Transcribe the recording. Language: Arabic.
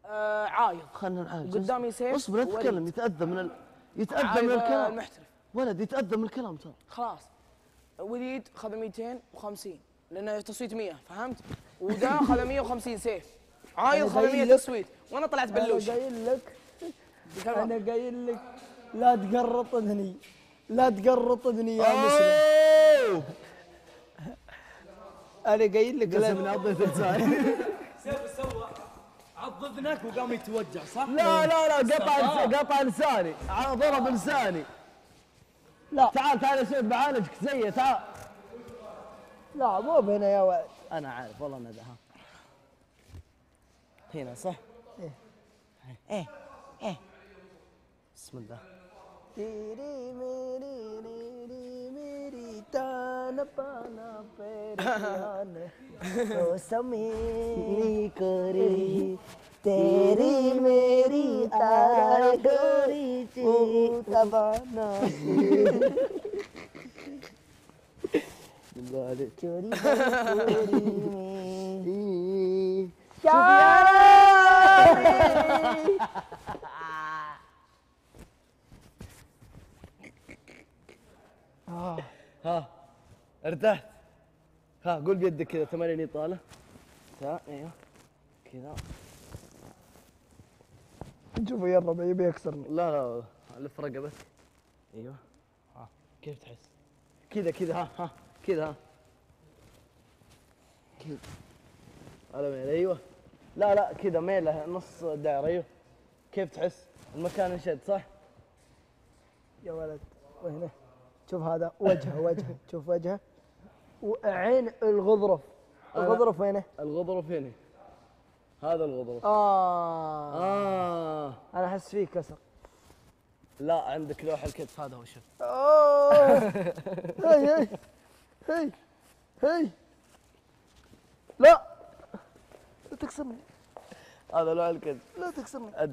عايض. خلنا نعالج. قدامي سيف. اصبر لا تتكلم، يتأذى من يتأذى من الكلام. المحترف ولد يتأذى من الكلام ترى. خلاص. وليد خذ 250 لانه تصويت 100، فهمت؟ ودا خذ 150 سيف. عايض خذ 100 تصويت، وانا طلعت بلوش. انا قايل لك انا قايل لك لا تقرط اذني، لا تقرط اذني يا مسلم. انا قايل لك قسم عضيت لساني. سيف سوى عض اذنك وقام يتوجع صح؟ لا قطع لساني، ضرب لساني. لا تعال يا سيف بعالجك زيه، تعال. لا مو بهنا يا ولد. انا عارف والله ندى. ها هنا صح؟ ايه بسم الله. تيري ميري ميري تانا بانا पेरियान तो समी करी तेरी मेरी आगरी तबाना चोरी ها ارتحت. ها قول بيدك كذا 80 اطاله. ايوه كذا. شوفوا يرب يبي يكسرني. لا لف رقبتك. ايوه. ها كيف تحس؟ كذا ها كذا ها كذا. على ميل. ايوه. لا كذا ميله نص دائره. ايوه. كيف تحس؟ المكان انشد صح؟ يا ولد وهنا شوف هذا وجهه شوف وجهه وعين الغضرف. الغضرف وينه؟ الغضرف هنا. هذا الغضرف. انا احس فيه كسر. لا عندك لوح الكتف هذا هو. شوف. هي لا تكسرني. هذا لوح الكتف. لا تكسرني.